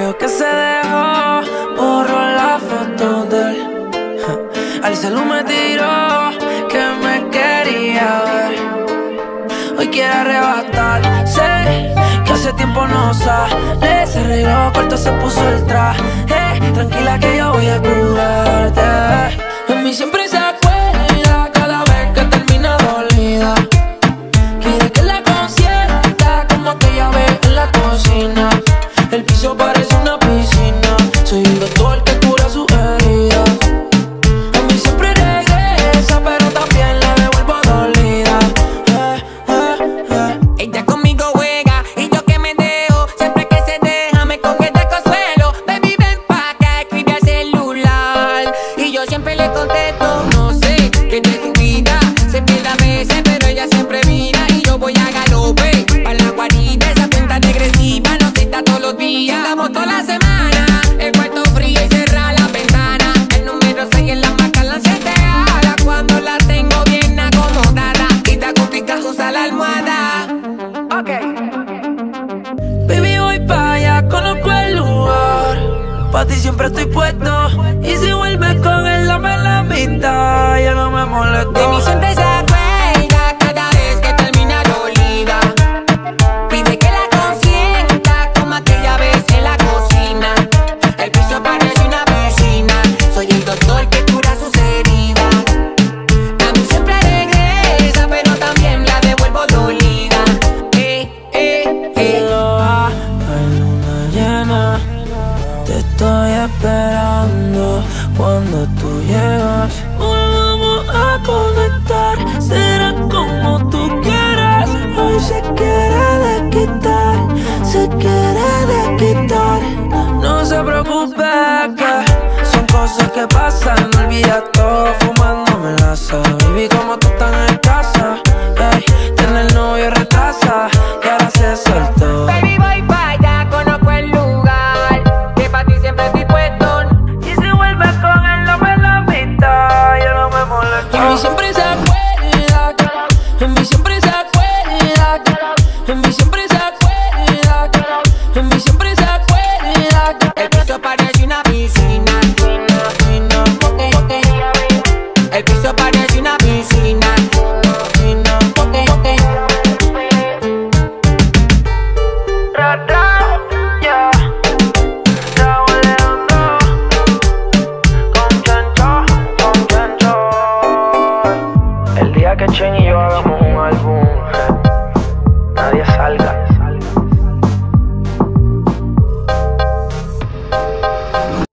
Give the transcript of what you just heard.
veo que se dejó, borró la foto de él. Al celu me tiró que me quería ver. Hoy quiere arrebatar, sé que hace tiempo no sale. Se arregló, corto, se puso el traje. Tranquila que yo voy a curarte. En mí siempre se acuerda cada vez que termina dolida. Quiere que la consienta como aquella vez en la cocina. El piso parece una piscina. Soy el doctor que cura su herida. A mí siempre regresa, pero también la devuelvo dolida. Ella conmigo juega y yo que me dejo. Siempre que se deja me coge de consuelo. Baby, ven pa' acá, escribe al celular. Y yo siempre le contesto, no sé qué es su vida. Se pierde a veces, pero ella siempre mira. Y yo voy a galope pa' la guarida. Esa cuenta regresiva nos cita todos los días. Estamos toda la semana, el cuarto frío y cerra la ventana. El número 6 en la marca la 7 ala. Cuando la tengo bien acomodada y te acústica usa la almohada. Baby, voy pa' allá, conozco el lugar. Pa' ti siempre estoy puesto. Y si vuelves con él, dame la mitad. Ya no me molesto. De mí siempre se acuerda cada vez que termina dolida. Pide que la consienta como aquella vez en la cocina. El piso parece una piscina. Soy el doctor que cura sus heridas. A mí siempre regresa, pero también la devuelvo dolida. Hay luna llena. Te estoy esperando cuando tú llegas. Volvamos a conectar. Será como tú quieras. Hoy se quiere desquitar. Se quiere desquitar. No se preocupe que son cosas que pasan. Olvida todo fumándome la sal. Baby, como tú estás en casa. Tener novio retrasa. Y ahora se soltó. Baby, voy pa' allá, conozco el lugar. Que pa' ti siempre estoy puesto. Y si vuelves con él, dame la mitad. Yo no me molesto. En mí siempre se acuerda. En mí siempre se acuerda. En mí siempre se acuerda. En mí siempre se acuerda. El piso parece una piscina. El piso parece una piscina. Yeah. Raúl Alejandro. Con Chencho. El día que Chen y yo hagamos un álbum.